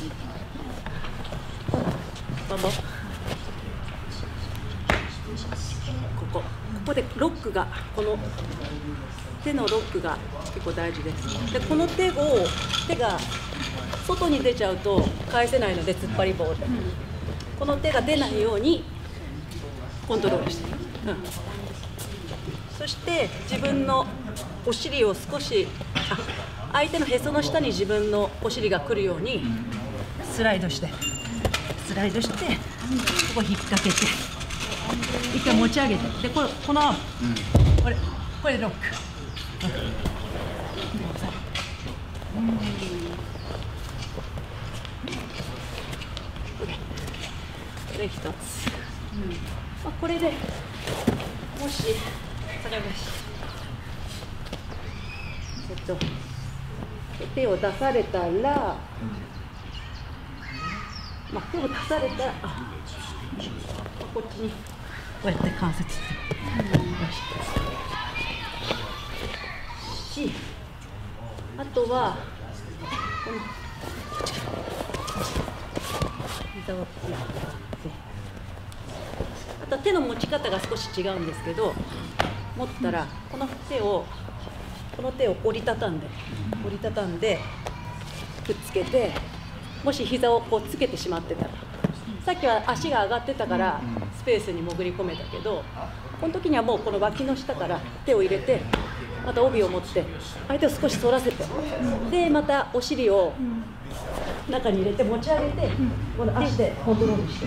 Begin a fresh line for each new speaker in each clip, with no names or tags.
ここでロックが、この手のロックが結構大事です。でこの手が外に出ちゃうと返せないので、突っ張り棒で、この手が出ないようにコントロールして、そして自分のお尻を少し、相手のへその下に自分のお尻が来るようにスライドして、ここ引っ掛けて、一回持ち上げて、でこれでロック。これ一つ。これでもし手を出されたら、手を出されたら、こっちにこうやって関節し、あとはこの膝をあとは手の持ち方が少し違うんですけど、持ったらこの手を折りたたんでくっつけて、もし膝をこうつけてしまってたら、さっきは足が上がってたからスペースに潜り込めたけど、この時にはもうこの脇の下から手を入れて、また帯を持って相手を少し反らせて、でまたお尻を中に入れて持ち上げて、この足でコントロールして、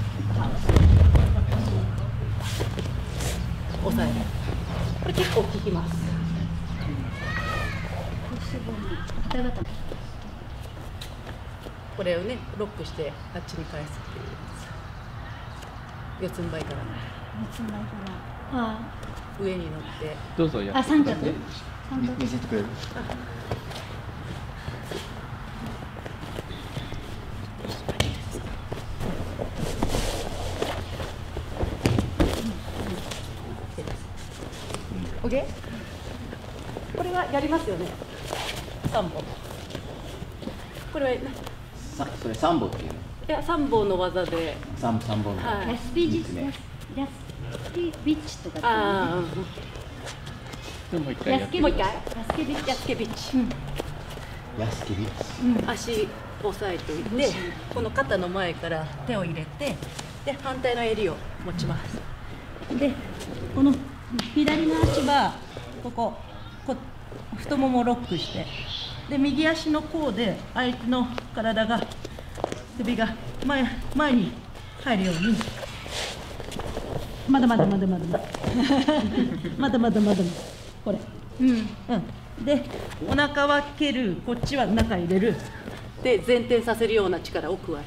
押さえる。これ結構効きます。これをね、ロックしてあっちに返すっていう四つん這いから、上に乗って、
どうぞやって見せてくれる。
OK？ これはやりますよね。3本。これは
それ3本っていうの？
いや、3本の技で。
3本。
はい。
ラスピビッチとか。
ああ。
もう一回。
ヤスケビッチ。足押さえておいて、この肩の前から手を入れて、で反対の襟を持ちます。で、この左の足は太ももをロックして、で右足の甲で相手の体が首が前に入るように、まだこれ、でお腹は蹴る、こっちは中入れる、で前転させるような力を加える。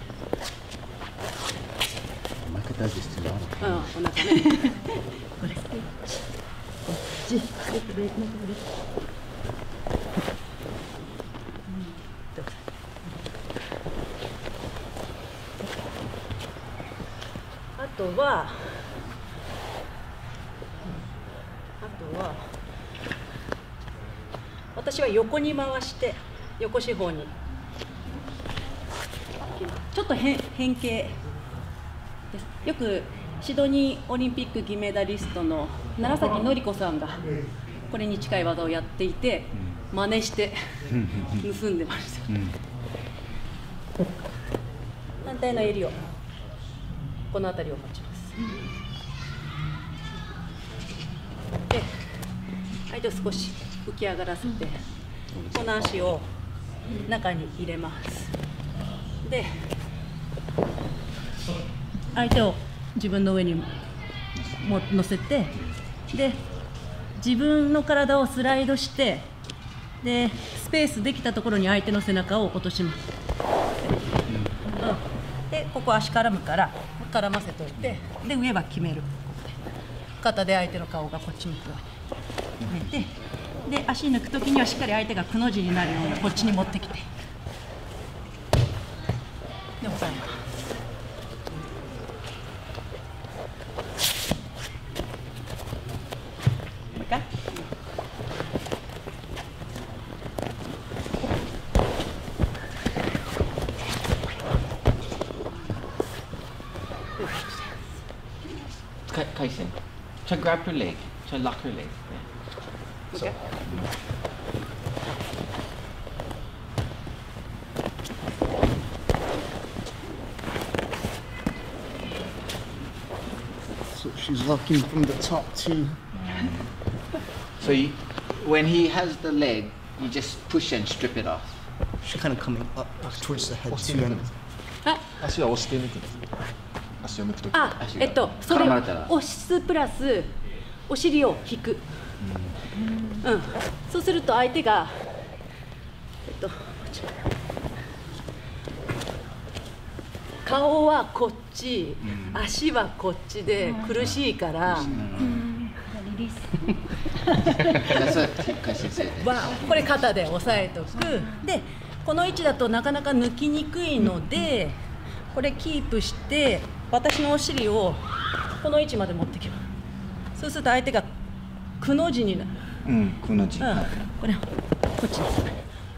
お腹大事ですよ。
お腹ね。これこっちあとは私は横に回して、横四方にちょっと変形です。よくシドニーオリンピック銀メダリストの楢崎典子さんがこれに近い技をやっていて、真似して盗んでました。反対の襟をこの辺りを持ちます。で相手を少し浮き上がらせて、この足を中に入れます。で相手を自分の上に乗せて、で自分の体をスライドして、でスペースできたところに相手の背中を落とします。でここ足絡むから絡ませておいて、で上は決める。肩で相手の顔がこっち向くように決めて、で足抜くときにはしっかり相手がくの字になるようにこっちに持ってきて、で押さえます。もう一回。
Tyson. Try grab her leg. Try lock her leg.
Okay.
So she's locking from the top too.
So when he has the leg, you just push and strip it off.
She's kind of coming up towards the head too. And
はい。
足は押して抜くんです。足を抜くとき。
あ、それ
絡まれたら
押すプラスお尻を引く。うん。そうすると相手がこっち顔はこっち、足はこっちで苦しいから。
リリース。
That's what Tyson said.
はこれ肩で押さえとく。で、この位置だとなかなか抜きにくいので、これキープして私のお尻をこの位置まで持ってきます。そうすると相手がくの字になる。
くの字。
これこっちです。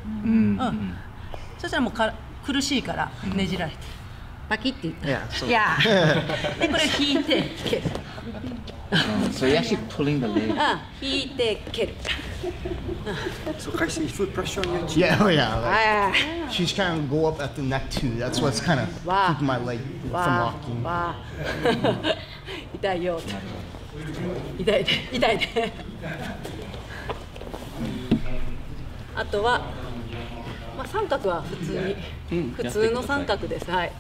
そしたらもう苦しいからねじられてパキッていった。いや。でこれ引いて蹴る。
So you're actually pulling the leg.
引いて蹴る。
So Kai-san, you feel pressure on your chin?
yeah, oh yeah. Like, she's trying to go up at the neck too. That's what's kind of keeping my leg from locking.
わあ。痛いよ。痛いで痛いで。あとは、まあ三角は普通に普通の三角です。はい。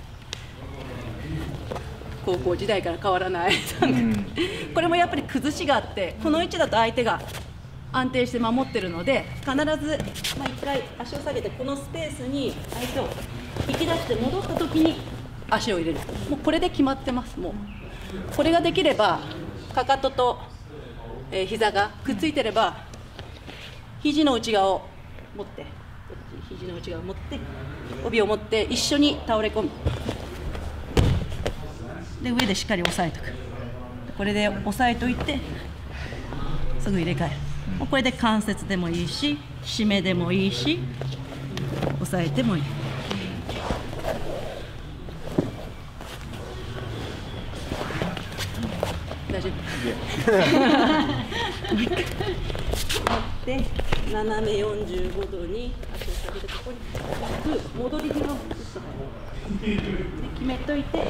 高校時代から変わらない三角。これもやっぱり崩しがあって、この位置だと相手が安定して守ってるので、必ずまあ一回足を下げてこのスペースに相手を引き出して戻った時に足を入れる。もうこれで決まってます。もうこれができればかかとと膝がくっついてれば肘の内側を持って肘の内側を持って帯を持って一緒に倒れ込む。で上でしっかり押さえとく。これで押さえといてすぐ入れ替える。これで関節でもいいし締めでもいいし押さえてもいい。大丈夫。持って斜め45度に足を下げてここに引く戻り際をで決めといて。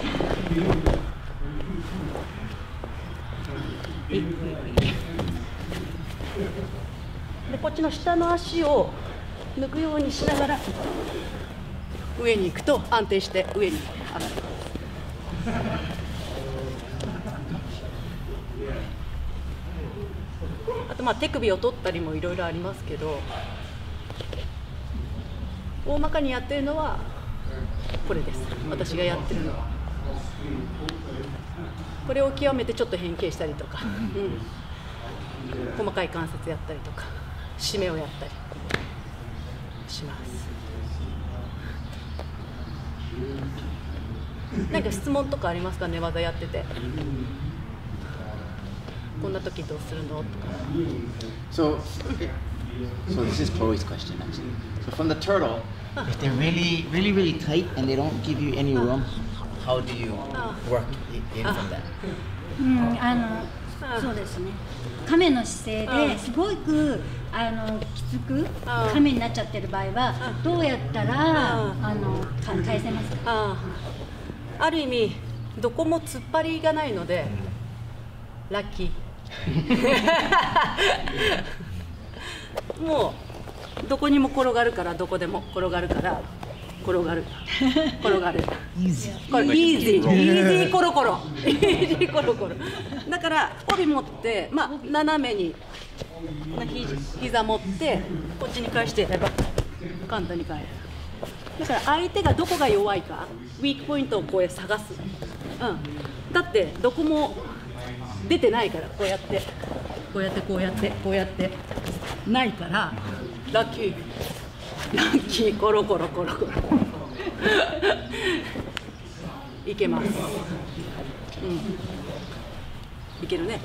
でこっちの下の足を抜くようにしながら上に行くと安定して上に上がる。あとまあ手首を取ったりもいろいろありますけど、大まかにやってるのはこれです。私がやってるのはこれを極めてちょっと変形したりとか、細かい関節やったりとか締めをやったりします。なんか質問とかありますか？寝技やっててこんな時どうするのとか。
So this is Chloe's question actually. So from the turtle, if they're really tight and they don't give you any room, how do you work in from that?
そうですね。亀の姿勢ですごくきつく亀になっちゃってる場合はどうやったら返せますか？
ある意味どこも突っ張りがないのでラッキー。もうどこにも転がるからどこでも転がるから転がる転がる。イージーコロコロイージーコロコロ。だから帯持ってまあ斜めに膝持ってこっちに返してやれば簡単に返る。だから相手がどこが弱いかウィークポイントをこう探す。だってどこも出てないからこうやってこうやってこうやってこうやってないからラッキーコロコロコロコロいけます。いけるね。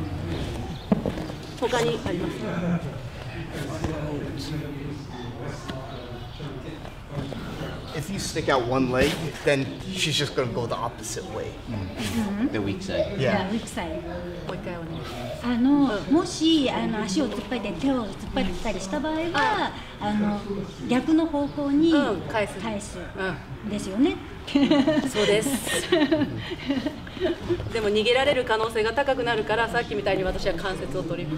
他にありますか？
if you stick out one leg, then she's just gonna go the opposite way.
The weak side.
Yeah.
ウィークサイド。
もう一回お願いします。
もし足を突っ張って手を突っ張ったりした場合は逆の方向に
返す
ですよね。
そうですでも逃げられる可能性が高くなるからさっきみたいに私は関節を取り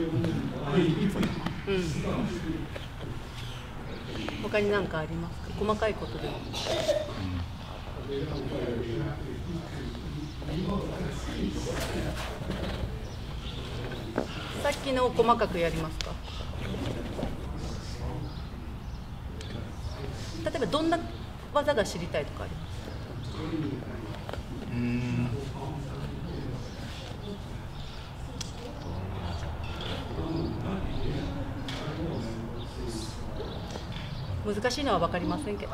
他に何かありますか？細かいことでもさっきのを細かくやりますか？例えばどんな技が知りたいとかあります？難しいのは分かりませんけど。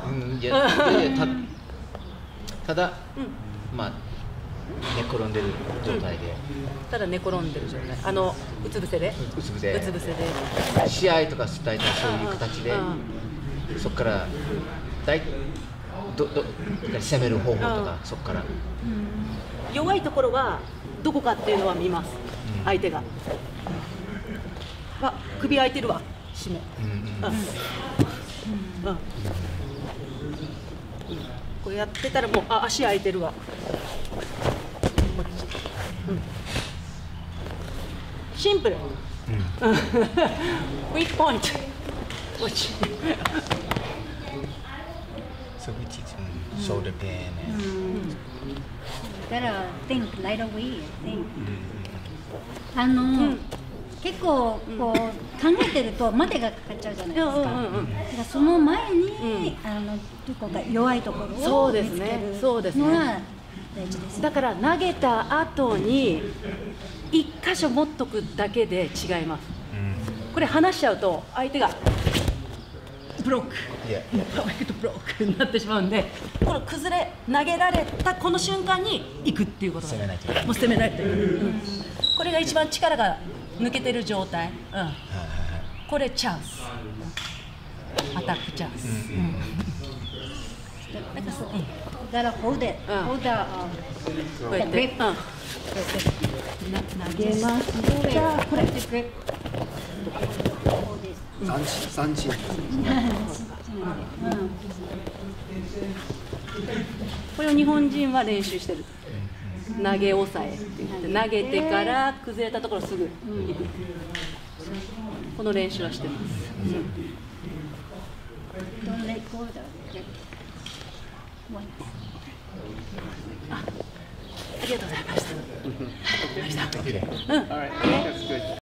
ただ、まあ寝転んでる状態で。
ただ寝転んでる状態。うつ伏せで。
うつ伏せ。
うつ伏せで。
試合とか大体そういう形で、そこから攻める方法とかそこから。
弱いところはどこかっていうのは見ます。相手が。首開いてるわ。締め。こうやってたらもう足開いてるわ。シンプル。ウィークポイント。
So which is shoulder pain.
Gotta think right away. Think. 結構こう考えてると待てがかかっちゃうじゃないですか。だからその前にどこか弱いところを見つけるのは大事です。
だから投げた後に一箇所持っとくだけで違います。これ離しちゃうと相手がブロック、パーフェクトブロックになってしまうんで、この崩れ投げられたこの瞬間に行くっていうことがもう攻めないという、これが一番力が抜けてる状態、これチャンス、アタックチャンス。
だからhold it, hold the
こうやって投げますが、これ
三振。
これを日本人は練習してる。投げ抑えって言って投げてから崩れたところすぐ行く。この練習はしてます。ありがとうございました。